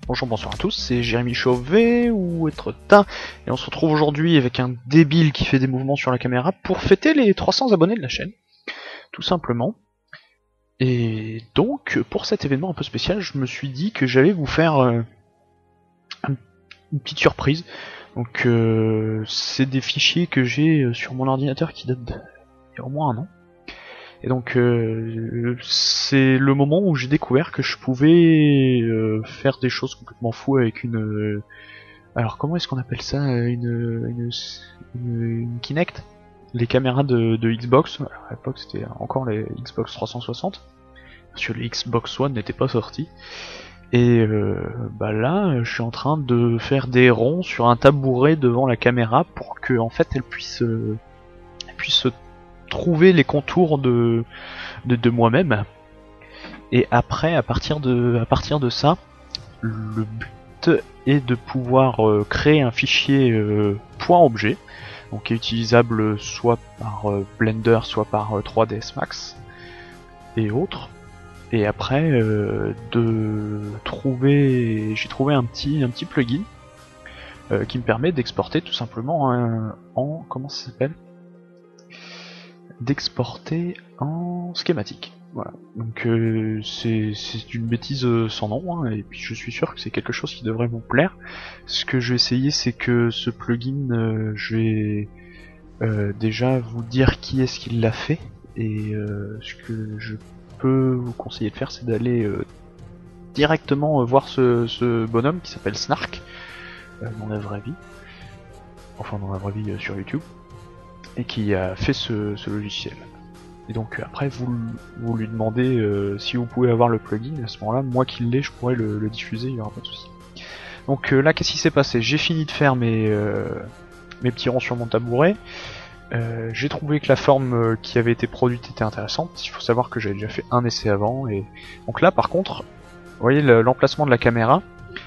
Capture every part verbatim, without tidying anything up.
Bonjour, bonsoir à tous, c'est Jérémy Chauvet ou Etretin, et on se retrouve aujourd'hui avec un débile qui fait des mouvements sur la caméra pour fêter les trois cents abonnés de la chaîne, tout simplement. Et donc, pour cet événement un peu spécial, je me suis dit que j'allais vous faire euh, une petite surprise. Donc, euh, c'est des fichiers que j'ai sur mon ordinateur qui datent d'il y a au moins un an. Et donc euh, c'est le moment où j'ai découvert que je pouvais euh, faire des choses complètement fous avec une... Euh, alors comment est-ce qu'on appelle ça, une, une, une, une Kinect. Les caméras de, de Xbox, alors à l'époque c'était encore les Xbox trois cent soixante, parce que les Xbox One n'étaient pas sortis. Et euh, bah là, je suis en train de faire des ronds sur un tabouret devant la caméra pour que en fait elle puisse, euh, elle puisse trouver les contours de, de, de moi-même. Et après, à partir de, à partir de ça, le but est de pouvoir euh, créer un fichier euh, point objet, donc qui est utilisable soit par euh, Blender, soit par euh, trois D S Max et autres. Et après, euh, de trouver, j'ai trouvé un petit, un petit plugin euh, qui me permet d'exporter tout simplement un, en, comment ça s'appelle, d'exporter en schématique. Voilà. Donc euh, c'est une bêtise euh, sans nom, hein, et puis je suis sûr que c'est quelque chose qui devrait vous plaire. Ce que je vais essayer, c'est que ce plugin, euh, je vais euh, déjà vous dire qui est-ce qui l'a fait, et euh, ce que je peux vous conseiller de faire, c'est d'aller euh, directement euh, voir ce, ce bonhomme qui s'appelle Snark, euh, dans la vraie vie, enfin dans la vraie vie euh, sur YouTube, et qui a fait ce, ce logiciel. Et donc après vous, vous lui demandez euh, si vous pouvez avoir le plugin, à ce moment là, moi qui l'ai, je pourrais le, le diffuser, il n'y aura pas de souci. Donc euh, là qu'est-ce qui s'est passé? J'ai fini de faire mes, euh, mes petits ronds sur mon tabouret, euh, j'ai trouvé que la forme euh, qui avait été produite était intéressante, il faut savoir que j'avais déjà fait un essai avant, et donc là par contre, vous voyez l'emplacement de la caméra,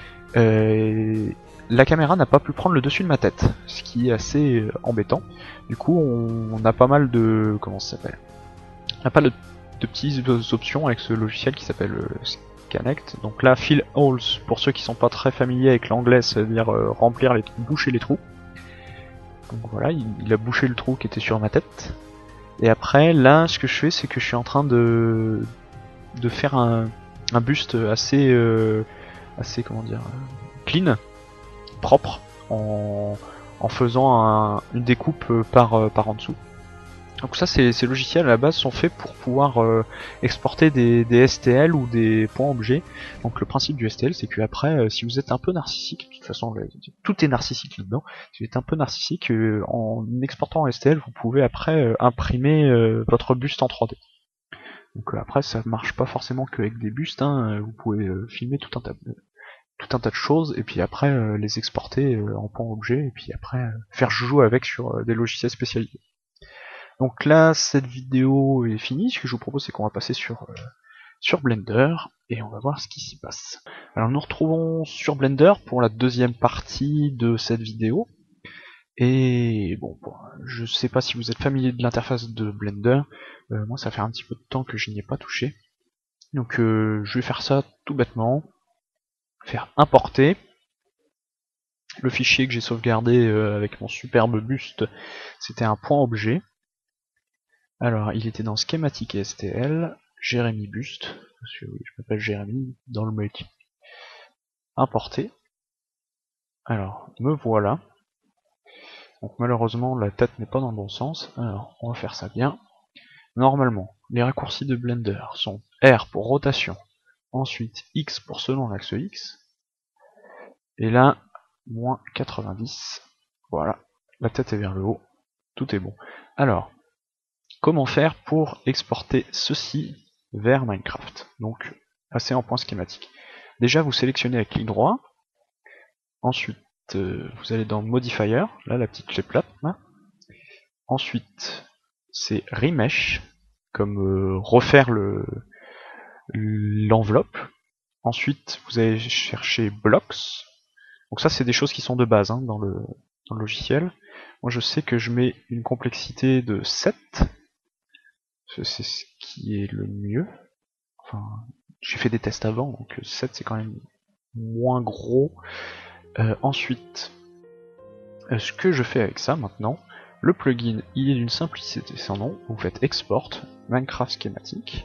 euh, la caméra n'a pas pu prendre le dessus de ma tête, ce qui est assez euh, embêtant. Du coup on, on a pas mal de... comment ça s'appelle On a pas de, de petites options avec ce logiciel qui s'appelle euh, Scanect. Donc là, fill holes, pour ceux qui sont pas très familiers avec l'anglais, c'est-à-dire euh, remplir les trous, boucher les trous. Donc voilà, il, il a bouché le trou qui était sur ma tête. Et après, là, ce que je fais, c'est que je suis en train de de faire un, un buste assez euh, assez comment dire clean, propre, en, en faisant un, une découpe par par en dessous. Donc ça, ces, ces logiciels à la base sont faits pour pouvoir euh, exporter des, des S T L ou des points objets. Donc le principe du S T L, c'est que après, euh, si vous êtes un peu narcissique, de toute façon tout est narcissique là-dedans, si vous êtes un peu narcissique, euh, en exportant en S T L, vous pouvez après euh, imprimer euh, votre buste en trois D. Donc euh, après, ça marche pas forcément qu'avec des bustes, hein, vous pouvez euh, filmer tout un tas de, tout un tas de choses, et puis après euh, les exporter euh, en point objet, et puis après euh, faire joujou avec sur euh, des logiciels spécialisés. Donc là, cette vidéo est finie. Ce que je vous propose, c'est qu'on va passer sur, euh, sur Blender, et on va voir ce qui s'y passe. Alors nous retrouvons sur Blender pour la deuxième partie de cette vidéo. Et bon, bon je sais pas si vous êtes familier de l'interface de Blender. Euh, moi, ça fait un petit peu de temps que je n'y ai pas touché. Donc euh, je vais faire ça tout bêtement. Faire importer le fichier que j'ai sauvegardé euh, avec mon superbe buste. C'était un point objet. Alors, il était dans Schematic et S T L, Jérémy Buste, parce que oui, je m'appelle Jérémy, dans le multi. Importer. Alors, me voilà. Donc malheureusement, la tête n'est pas dans le bon sens. Alors, on va faire ça bien. Normalement, les raccourcis de Blender sont R pour rotation, ensuite X pour selon l'axe X, et là, moins quatre-vingt-dix. Voilà, la tête est vers le haut, tout est bon. Alors, comment faire pour exporter ceci vers Minecraft? Donc, passer en point schématique. Déjà, vous sélectionnez avec clic droit. Ensuite, euh, vous allez dans Modifier, là, la petite clé plate. Là. Ensuite, c'est Remesh, comme euh, refaire le l'enveloppe. Ensuite, vous allez chercher Blocks. Donc ça, c'est des choses qui sont de base hein, dans, le, dans le logiciel. Moi, je sais que je mets une complexité de sept. C'est ce qui est le mieux. Enfin, j'ai fait des tests avant, donc sept c'est quand même moins gros. Euh, ensuite, euh, ce que je fais avec ça maintenant, le plugin il est d'une simplicité sans nom. Vous faites export Minecraft schématique.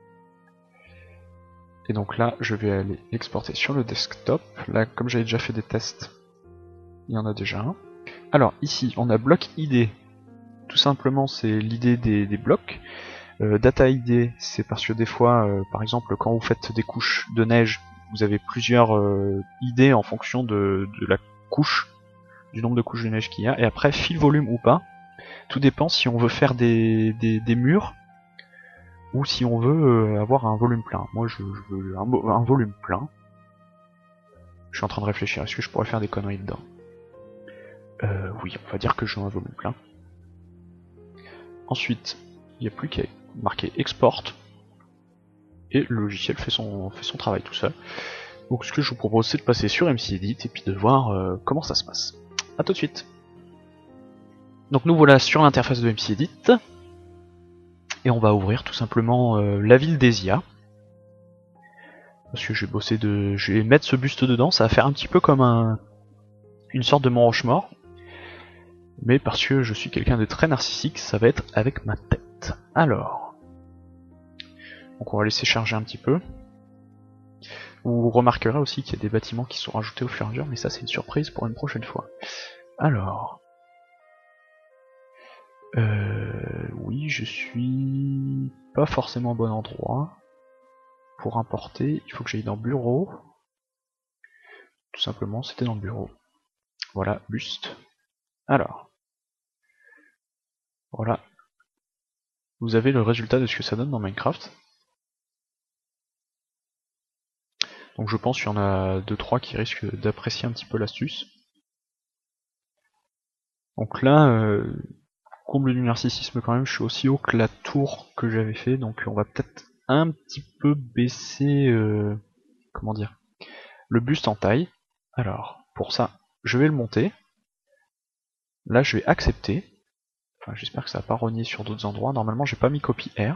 Et donc là, je vais aller exporter sur le desktop. Là, comme j'avais déjà fait des tests, il y en a déjà un. Alors ici, on a bloc I D. Tout simplement, c'est l'idée des, des blocs. Euh, data I D, c'est parce que des fois, euh, par exemple, quand vous faites des couches de neige, vous avez plusieurs euh, I D en fonction de, de la couche, du nombre de couches de neige qu'il y a. Et après, fill volume ou pas, tout dépend si on veut faire des, des, des murs ou si on veut euh, avoir un volume plein. Moi, je, je veux un, un volume plein. Je suis en train de réfléchir, est-ce que je pourrais faire des conneries dedans? Euh, oui, on va dire que je veux un volume plein. Ensuite, il n'y a plus qu'à marquer export et le logiciel fait son, fait son travail tout seul. Donc ce que je vous propose, c'est de passer sur MCEdit et puis de voir euh, comment ça se passe. A tout de suite. Donc nous voilà sur l'interface de MCEdit et on va ouvrir tout simplement euh, la ville d'Esia. Parce que j'ai bossé de, je vais mettre ce buste dedans, ça va faire un petit peu comme un, une sorte de Mont Rochemort. Mais parce que je suis quelqu'un de très narcissique, ça va être avec ma tête. Alors, donc on va laisser charger un petit peu. Vous remarquerez aussi qu'il y a des bâtiments qui sont rajoutés au fur et à mesure, mais ça c'est une surprise pour une prochaine fois. Alors, euh, oui, je suis pas forcément au bon endroit. Pour importer, il faut que j'aille dans Bureau. Tout simplement, c'était dans le bureau. Voilà, buste. Alors, voilà. Vous avez le résultat de ce que ça donne dans Minecraft. Donc je pense qu'il y en a deux trois qui risquent d'apprécier un petit peu l'astuce. Donc là, euh, comble du narcissisme quand même, je suis aussi haut que la tour que j'avais fait, donc on va peut-être un petit peu baisser, euh, comment dire, le buste en taille. Alors, pour ça, je vais le monter. Là, je vais accepter. Enfin, j'espère que ça va pas rogner sur d'autres endroits. Normalement, j'ai pas mis copy R.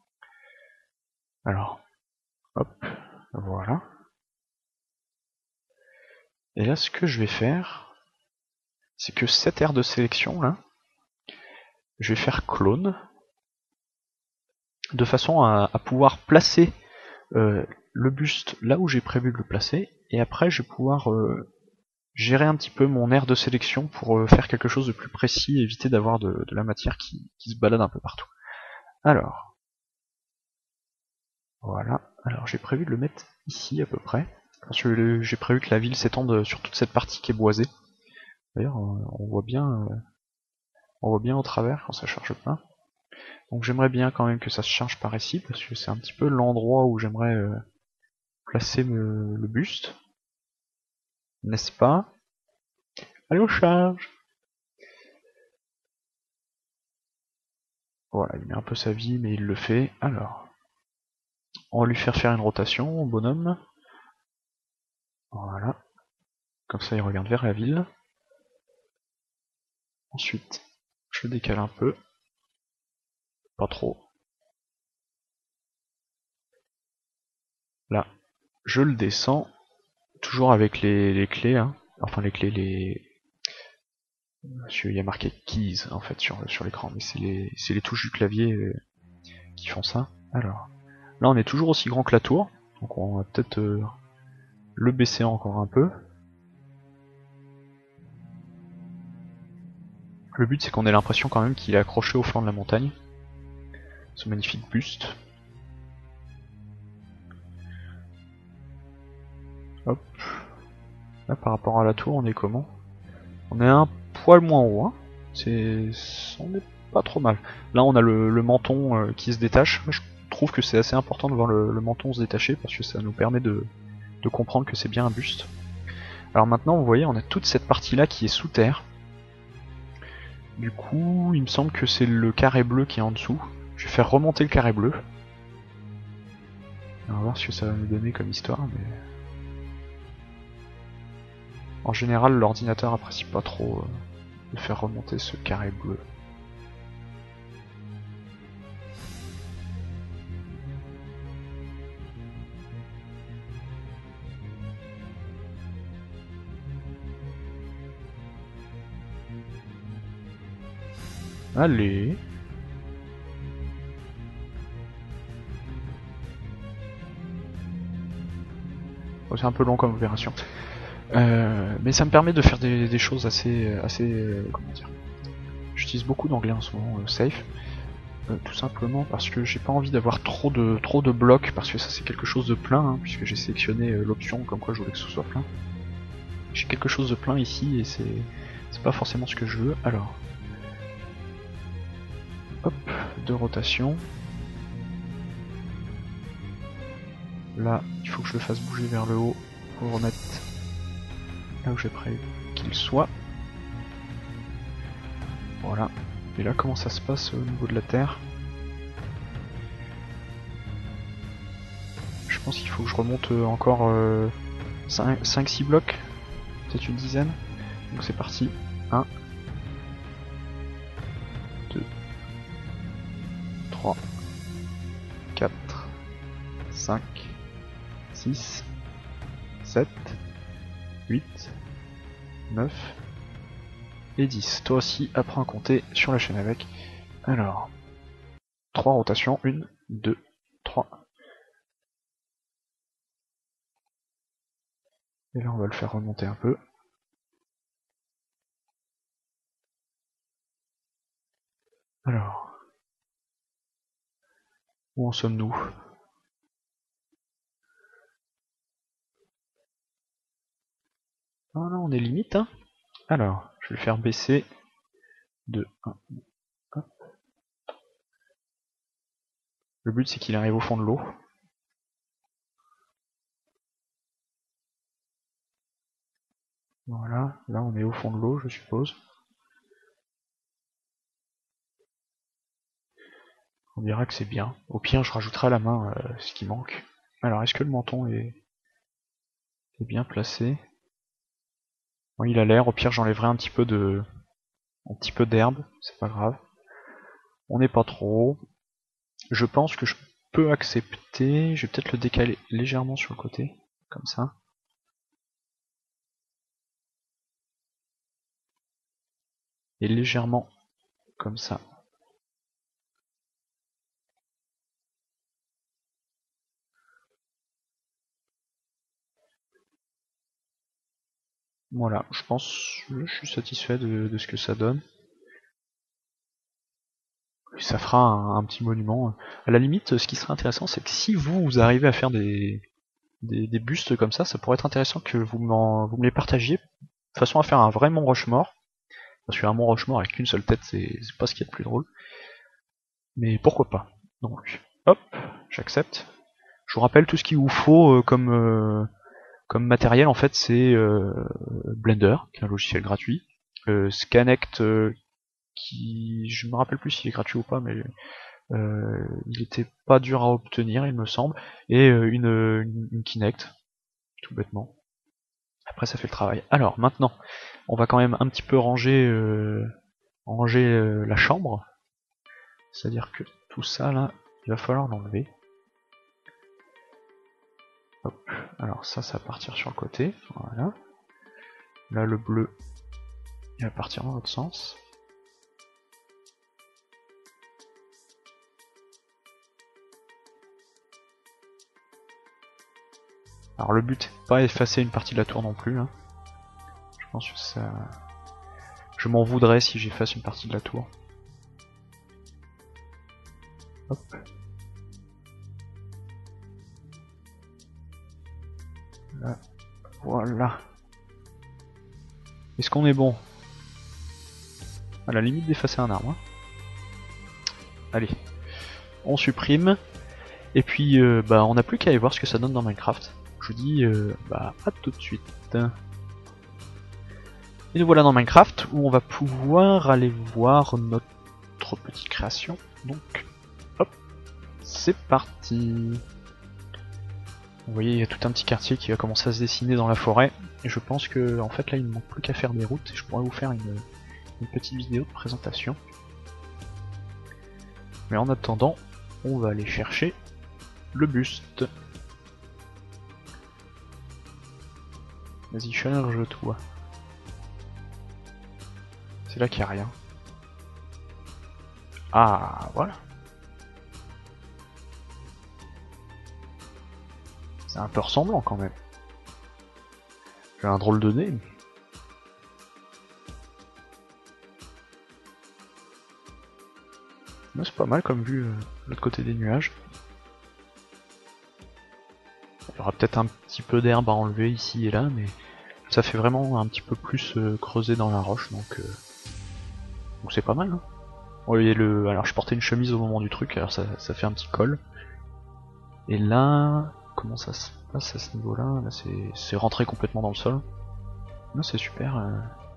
Alors, hop, voilà. Et là, ce que je vais faire, c'est que cette aire de sélection là, je vais faire clone, de façon à, à pouvoir placer euh, le buste là où j'ai prévu de le placer, et après je vais pouvoir euh, gérer un petit peu mon aire de sélection pour euh, faire quelque chose de plus précis et éviter d'avoir de, de la matière qui, qui se balade un peu partout. Alors, voilà, alors j'ai prévu de le mettre ici à peu près, parce que j'ai prévu que la ville s'étende sur toute cette partie qui est boisée. D'ailleurs, on voit bien, euh, on voit bien au travers quand ça charge pas. Donc j'aimerais bien quand même que ça se charge par ici, parce que c'est un petit peu l'endroit où j'aimerais euh, placer me, le buste. N'est-ce pas? Allez, on charge! Voilà, il met un peu sa vie, mais il le fait. Alors, on va lui faire faire une rotation au bonhomme. Voilà. Comme ça, il regarde vers la ville. Ensuite, je le décale un peu. Pas trop. Là, je le descends. Toujours avec les, les clés, hein. Enfin les clés, les... Il y a marqué keys en fait sur, sur l'écran, mais c'est les, les touches du clavier euh, qui font ça. Alors, là on est toujours aussi grand que la tour, donc on va peut-être euh, le baisser encore un peu. Le but c'est qu'on ait l'impression quand même qu'il est accroché au flanc de la montagne. Ce magnifique buste. Hop. Là par rapport à la tour on est comment? On est un poil moins haut, hein. C'est... on est pas trop mal. Là on a le, le menton euh, qui se détache. Je trouve que c'est assez important de voir le, le menton se détacher parce que ça nous permet de, de comprendre que c'est bien un buste. Alors maintenant vous voyez on a toute cette partie là qui est sous terre. Du coup il me semble que c'est le carré bleu qui est en dessous. Je vais faire remonter le carré bleu. On va voir ce que ça va nous donner comme histoire, mais... En général l'ordinateur apprécie pas trop euh, de faire remonter ce carré bleu. Allez. Oh, c'est un peu long comme opération. Euh, mais ça me permet de faire des, des choses assez... assez euh, comment dire. J'utilise beaucoup d'anglais en ce moment, euh, safe. Euh, tout simplement parce que j'ai pas envie d'avoir trop de trop de blocs, parce que ça c'est quelque chose de plein, hein, puisque j'ai sélectionné euh, l'option comme quoi je voulais que ce soit plein. J'ai quelque chose de plein ici et c'est c'est pas forcément ce que je veux. Alors, hop, deux rotations. Là, il faut que je le fasse bouger vers le haut pour remettre là où j'ai prévu qu'il soit. Voilà. Et là, comment ça se passe au niveau de la Terre? Je pense qu'il faut que je remonte encore euh, cinq six blocs, peut-être une dizaine. Donc c'est parti. un, deux, trois, quatre, cinq, six, sept, huit, neuf et dix. Toi aussi, apprends à compter sur la chaîne avec. Alors, trois rotations, une, deux, trois. Et là, on va le faire remonter un peu. Alors, où en sommes-nous? Ah là, on est limite, hein. Alors, je vais le faire baisser de un. Hop. Le but, c'est qu'il arrive au fond de l'eau. Voilà, là on est au fond de l'eau, je suppose. On dira que c'est bien. Au pire, je rajouterai à la main euh, ce qui manque. Alors, est-ce que le menton est, est bien placé? Bon, il a l'air. Au pire, j'enlèverai un petit peu de, un petit peu d'herbe. C'est pas grave. On n'est pas trop. Je pense que je peux accepter. Je vais peut-être le décaler légèrement sur le côté, comme ça. Et légèrement comme ça. Voilà, je pense que je suis satisfait de, de ce que ça donne. Et ça fera un, un petit monument. À la limite, ce qui serait intéressant, c'est que si vous, vous arrivez à faire des, des, des bustes comme ça, ça pourrait être intéressant que vous, vous me les partagiez, de façon à faire un vrai Mont Rushmore. Parce qu'un Mont Rushmore avec une seule tête, c'est pas ce qu'il y a de plus drôle. Mais pourquoi pas. Donc, hop, j'accepte. Je vous rappelle tout ce qu'il vous faut euh, comme... Euh, Comme matériel, en fait, c'est euh, Blender, qui est un logiciel gratuit. Euh, Scanect, euh, qui... je me rappelle plus s'il est gratuit ou pas, mais euh, il était pas dur à obtenir, il me semble. Et euh, une, une, une Kinect, tout bêtement. Après, ça fait le travail. Alors, maintenant, on va quand même un petit peu ranger, euh, ranger euh, la chambre. C'est-à-dire que tout ça, là, il va falloir l'enlever. Hop. Alors ça, ça va partir sur le côté. Voilà. Là, le bleu, il va partir dans l'autre sens. Alors le but, c'est pas effacer une partie de la tour non plus. Hein. Je pense que ça... Je m'en voudrais si j'efface une partie de la tour. Hop. Là. Voilà. Est-ce qu'on est bon? À la limite d'effacer un arbre. Hein. Allez. On supprime. Et puis, euh, bah, on n'a plus qu'à aller voir ce que ça donne dans Minecraft. Je vous dis, euh, bah, à tout de suite. Et nous voilà dans Minecraft, où on va pouvoir aller voir notre petite création. Donc, hop, c'est parti. Vous voyez, il y a tout un petit quartier qui va commencer à se dessiner dans la forêt. Et je pense que, en fait, là, il ne manque plus qu'à faire des routes. Et je pourrais vous faire une, une petite vidéo de présentation. Mais en attendant, on va aller chercher le buste. Vas-y, charge-toi. C'est là qu'il n'y a rien. Ah, voilà. C'est un peu ressemblant quand même. J'ai un drôle de nez. Mais c'est pas mal comme vue euh, de l'autre côté des nuages. Il y aura peut-être un petit peu d'herbe à enlever ici et là, mais ça fait vraiment un petit peu plus euh, creuser dans la roche, donc euh, donc c'est pas mal. Hein. Oui, le... Alors je portais une chemise au moment du truc, alors ça, ça fait un petit col. Et là, comment ça se passe à ce niveau-là? Là, c'est rentré complètement dans le sol. Là c'est super. Euh...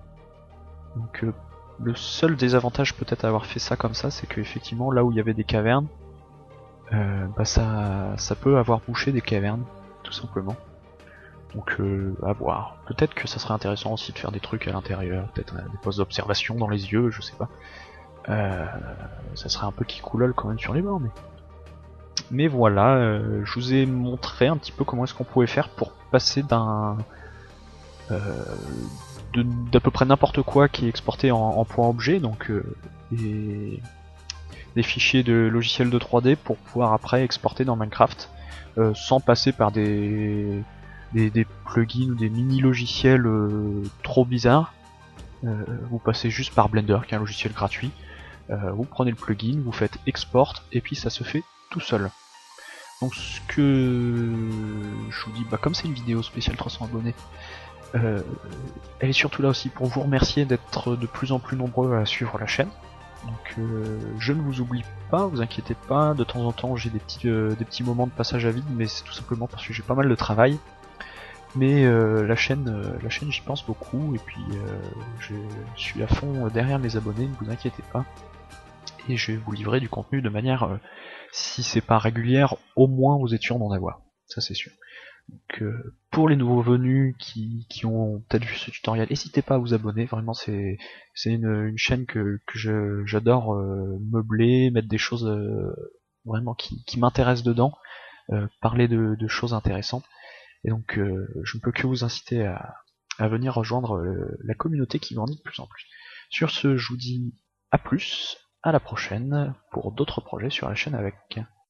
Donc euh, le seul désavantage peut-être à avoir fait ça comme ça, c'est que effectivement là où il y avait des cavernes, euh, bah ça, ça peut avoir bouché des cavernes, tout simplement. Donc euh, à voir. Peut-être que ça serait intéressant aussi de faire des trucs à l'intérieur, peut-être euh, des postes d'observation dans les yeux, je sais pas. Euh, ça serait un peu qui coulole quand même sur les bords, mais. Mais voilà, euh, je vous ai montré un petit peu comment est-ce qu'on pouvait faire pour passer d'un euh, d'à peu près n'importe quoi qui est exporté en, en point objet, donc euh, des, des fichiers de logiciels de trois D pour pouvoir après exporter dans Minecraft euh, sans passer par des, des, des plugins ou des mini logiciels euh, trop bizarres. Euh, vous passez juste par Blender qui est un logiciel gratuit. Euh, vous prenez le plugin, vous faites export et puis ça se fait tout seul. Donc ce que je vous dis, bah comme c'est une vidéo spéciale trois cents abonnés, euh, elle est surtout là aussi pour vous remercier d'être de plus en plus nombreux à suivre la chaîne. Donc euh, je ne vous oublie pas, vous inquiétez pas, de temps en temps j'ai des petits, euh, des petits moments de passage à vide, mais c'est tout simplement parce que j'ai pas mal de travail. Mais euh, la chaîne, euh, la chaîne j'y pense beaucoup, et puis euh, je suis à fond derrière mes abonnés, ne vous inquiétez pas. Et je vais vous livrer du contenu de manière, euh, si c'est pas régulière, au moins aux étudiants d'en avoir, ça c'est sûr. Donc, euh, pour les nouveaux venus qui, qui ont peut-être vu ce tutoriel, n'hésitez pas à vous abonner, vraiment c'est c'est une, une chaîne que, que j'adore euh, meubler, mettre des choses euh, vraiment qui, qui m'intéressent dedans, euh, parler de, de choses intéressantes, et donc euh, je ne peux que vous inciter à, à venir rejoindre euh, la communauté qui grandit de plus en plus. Sur ce, je vous dis à plus, à la prochaine, pour d'autres projets sur la chaîne avec.